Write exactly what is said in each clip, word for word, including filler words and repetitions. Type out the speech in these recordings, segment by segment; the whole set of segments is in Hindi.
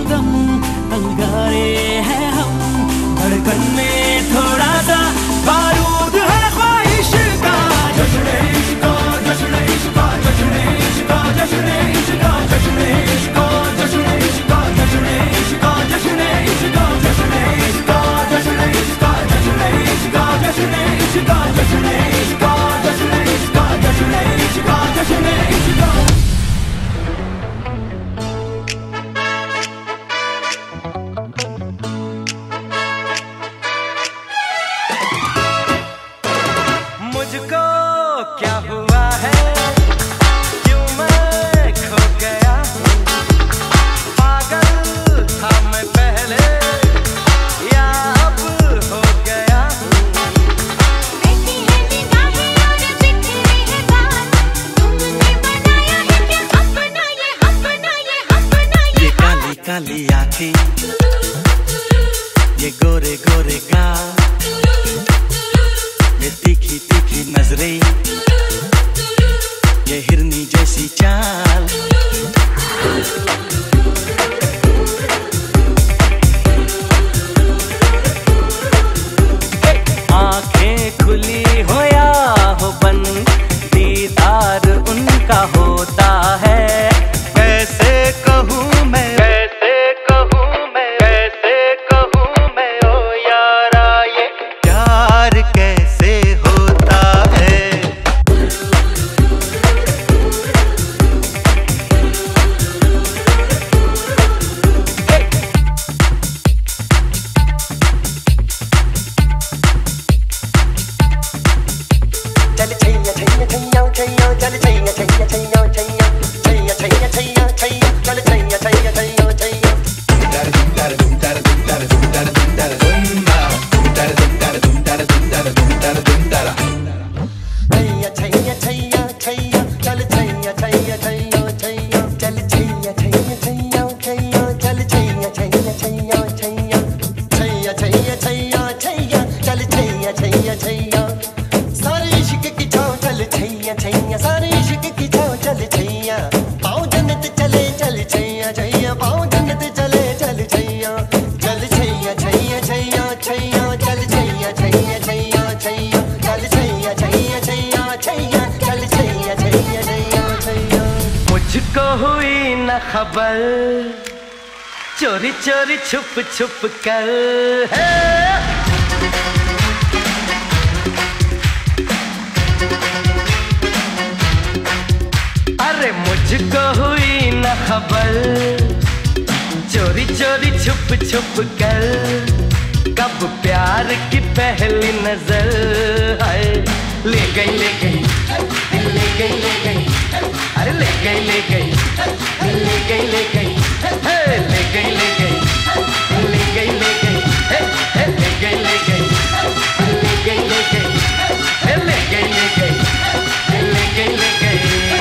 दम, अंगारे हैं हम, धड़कन में थोड़ा सा बारूद है ख्वाहिश का। जश्न इश्क का, जश्न इश्क का, जश्न इश्क का, जश्न इश्क का, जश्न इश्क का, जश्न इश्क का, जश्न इश्क का, जश्न इश्क का, जश्न इश्क का, जश्न इश्क का, जश्न इश्क का, जश्न इश्क का, जश्न इश्क का, जश्न इश्क का, जश्न इश्क का, जश्न इश्क का। मुझको क्या हुआ है, क्यों मैं खो गया हूँ, पागल था मैं पहले या अब हो गया हूँ। ऐसी है निगाहें और बिखरे हैं बाल, तुमने बनाया है क्या अपना ये अपना ये अपना ये। ये काली काली आँखें, ये गोरे गोरे गाल, ये तीखी तीखी नजरें, ये हिरनी जैसी चाल। आंखें खुली हो या हो बंद, दीदार उनका होता है। कैसे कहूँ मैं, कैसे कहूँ मैं, कैसे कहूँ मैं ओ यारा ये प्यार कैसे होता है। चल छैया छैया छैया छैया, चल छैया छैया छैया छैया, छैया छैया छैया छैया, चल छैया छैया छैया छैया। छैया छैया छैया छैया, चल छैया छैया छैया छैया, चल छैया छैया छैया छैया, चल छैया छैया छैया छैया, छैया छैया छैया छैया, चल छैया छैया छैया। सारे इश्क की छाँव चल छैया छैया, सारे इश्क की छाँव चल छैया, पाँव जन्नत चले चल छैया छैया, पाँव जन्नत चले चल छैया, चल छैया छैया छैया छैया, चल छैया छैया छैया छैया, चल छैया छैया छैया छैया, चल छैया छैया छैया छैया। मुझको हुई न खबर, चोरी चोरी छुप छुप कर है। अरे मुझको हुई न खबर, चोरी चोरी छुप छुप कर, कब प्यार की पहली नजर है। ले गई ले गई ले गई ले गई, अरे ले गई ले गई ले गई ले गई, हे ले गई ले गई ले गई ले गई, हे हे ले गई ले गई ले गई ले गई, हे ले गई ले गई ले गई ले गई।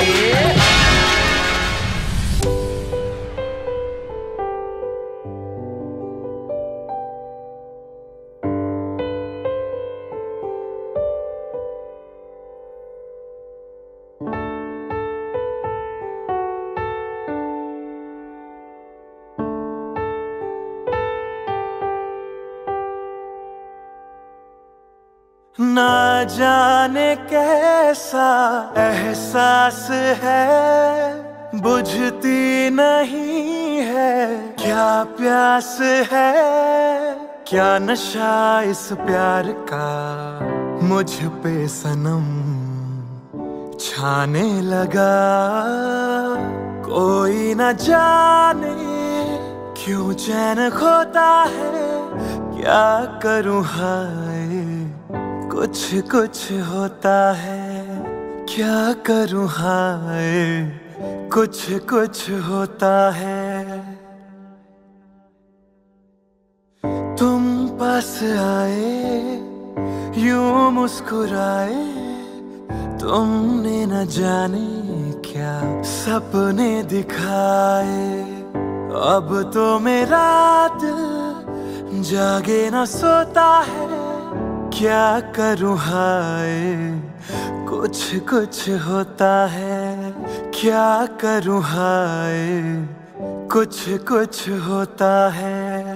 ना जाने कैसा एहसास है, बुझती नहीं है क्या प्यास है, क्या नशा इस प्यार का मुझ पे सनम छाने लगा। कोई न जाने क्यों चैन खोता है, क्या करूं हाय कुछ कुछ होता है, क्या करूं हाय कुछ कुछ होता है। तुम पास आए यूं मुस्कुराए, तुमने न जाने क्या सपने दिखाए। अब तो मेरा दिल जागे न सोता है, क्या करूं हाय कुछ कुछ होता है, क्या करूं हाय कुछ कुछ होता है।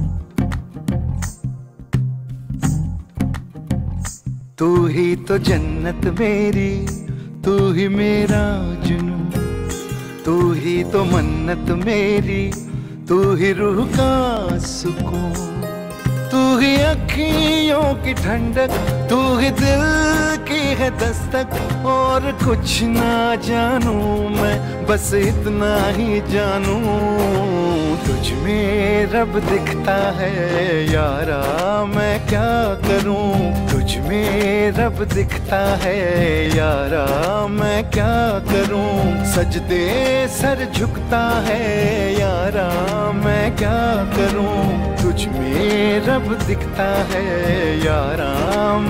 तू ही तो जन्नत मेरी, तू ही मेरा जुनून, तू ही तो मन्नत मेरी, तू ही रूह का सुकून, तू ही अखियों की ठंडक, तू ही दिल की है दस्तक। और कुछ ना जानू मैं, बस इतना ही जानू, तुझ में रब दिखता है यारा, मैं क्या करूं। तुझ में रब दिखता है यारा, मैं क्या करूं। सजदे सर झुकता है यारा, मैं क्या करूं। तुझ में रब दिखता है यारा,